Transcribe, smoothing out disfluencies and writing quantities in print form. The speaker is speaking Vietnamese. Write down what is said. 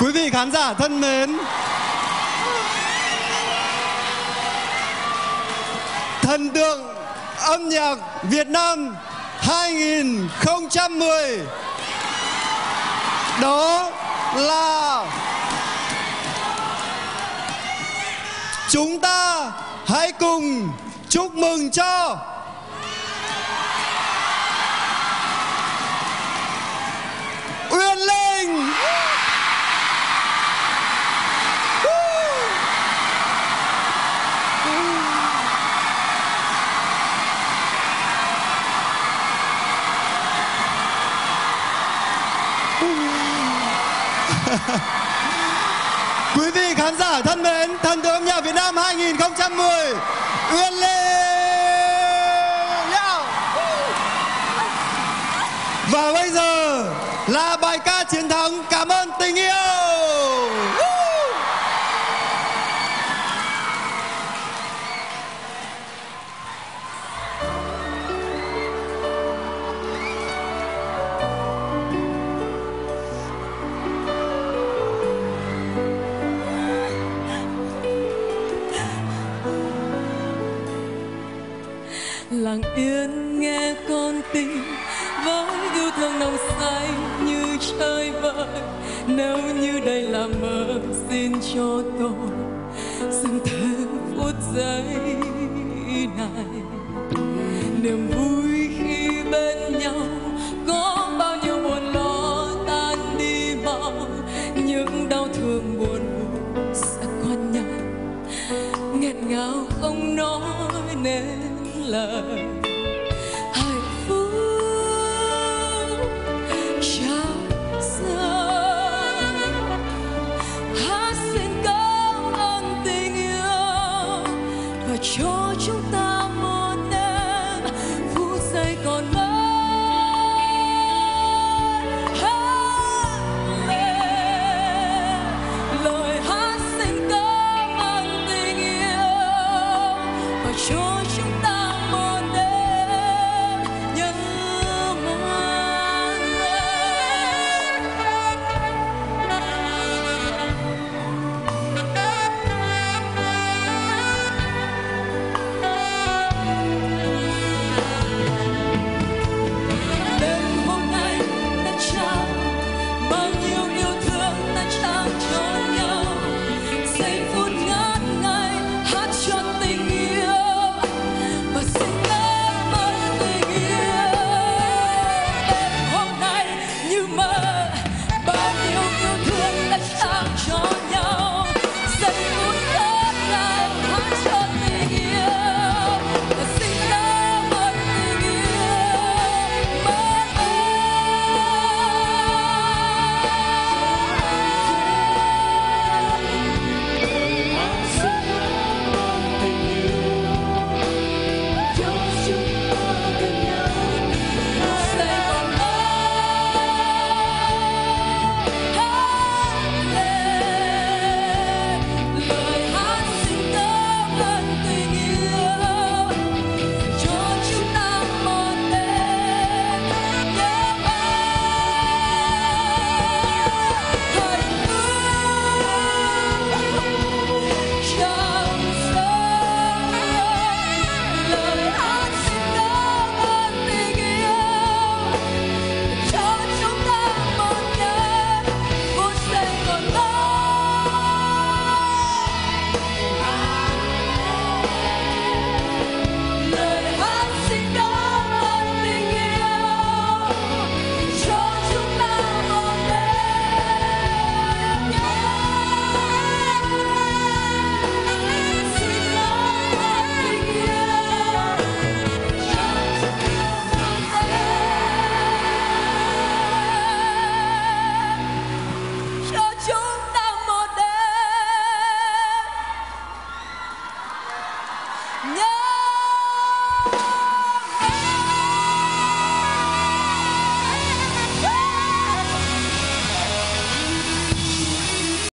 Quý vị khán giả thân mến, thần tượng âm nhạc Việt Nam 2010 đó là chúng ta hãy cùng chúc mừng cho Uyên Linh. Quý vị khán giả thân mến, thần tượng âm nhạc Việt Nam 2010 Uyên Linh. Và bây giờ là bài ca chiến thắng Cảm ơn tình yêu. Lặng yên nghe con tim với yêu thương nồng say như trời vơi. Nếu như đây là mơ, xin cho tôi dừng thêm phút giây này. Niềm vui khi bên nhau có bao nhiêu buồn lo tan đi mau. Những đau thương buồn sẽ qua nhanh, nghẹn ngào không nói nên lời. Hạnh phúc chẳng rơi. Hát xin cảm ơn tình yêu và cho chúng ta một đêm phút giây còn mơ. Lời hát xin cảm ơn tình yêu và cho chúng ta nhớ